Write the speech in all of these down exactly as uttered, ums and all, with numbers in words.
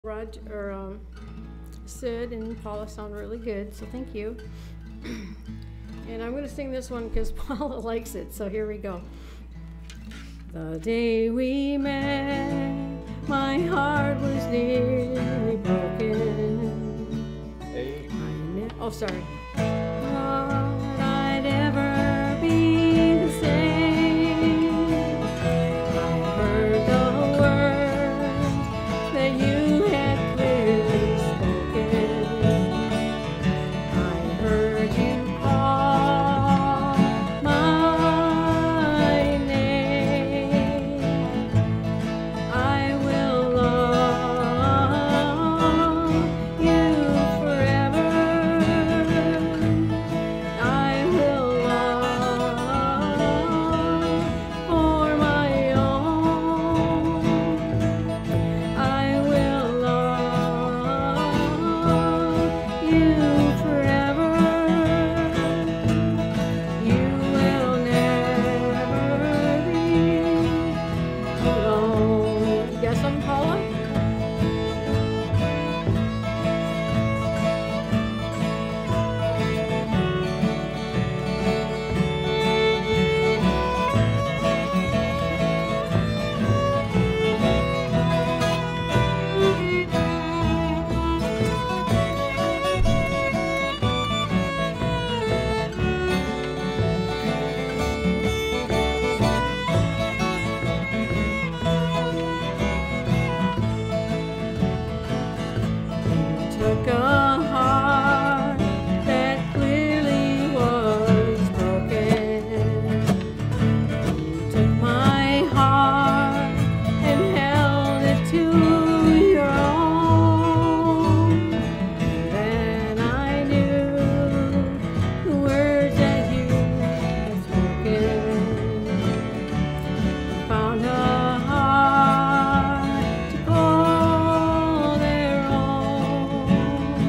Rod or um, Sid and Paula sound really good, so thank you. And I'm going to sing this one because Paula likes it, so here we go. The day we met, my heart was nearly broken. Hey. I ne- oh, sorry. Thought I'd ever be the same. I heard the words that you had clearly spoken. I heard you call my name. I will love you forever. I will love for my own. I will love you forever. You will never be alone. You got something, Paula? Took a heart that clearly was broken. You took my heart and held it to your own. Then I knew the words that you had spoken. Found a heart to call their own.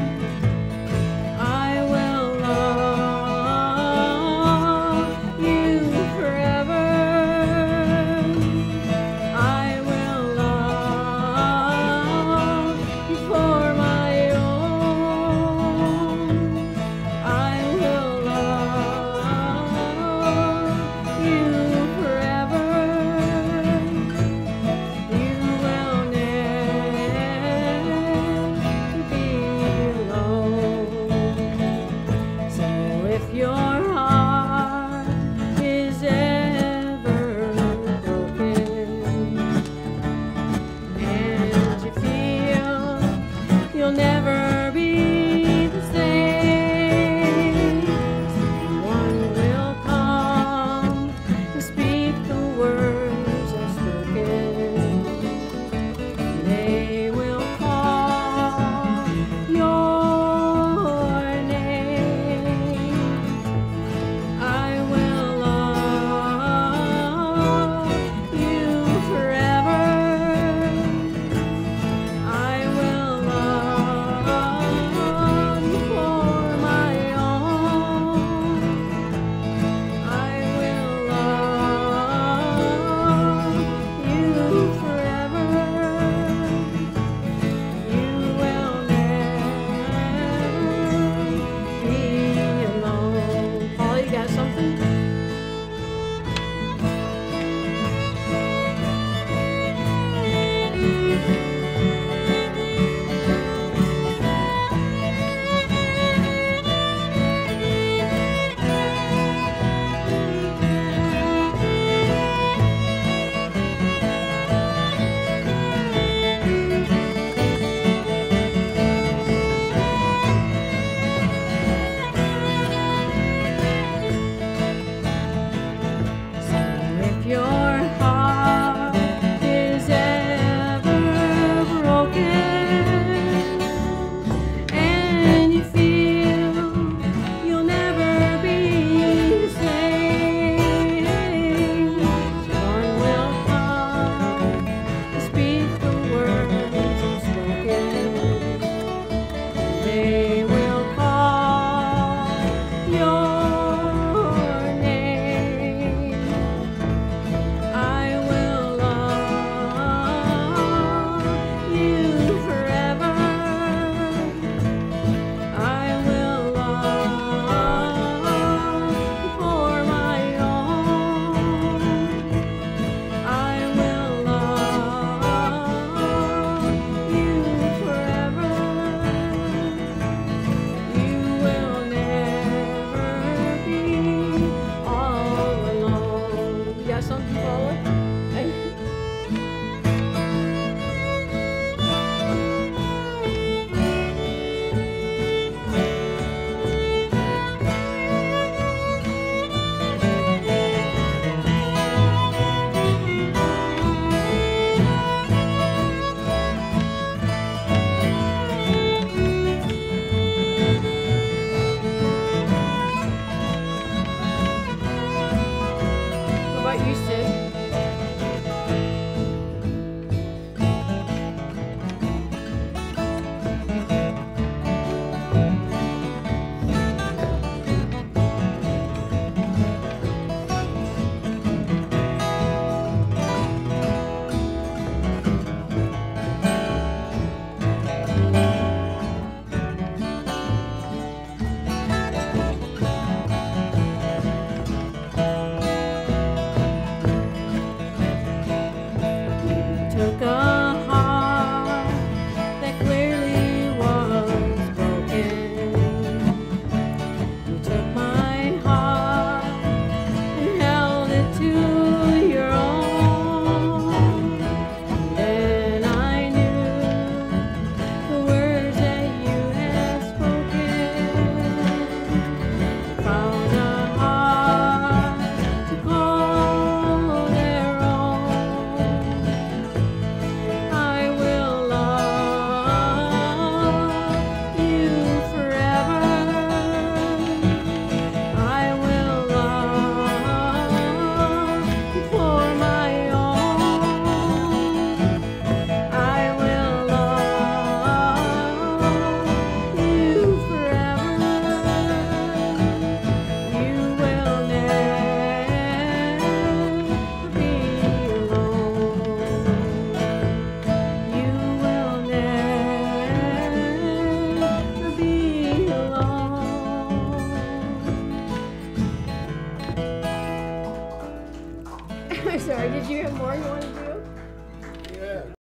sorry. Did you have more you wanted to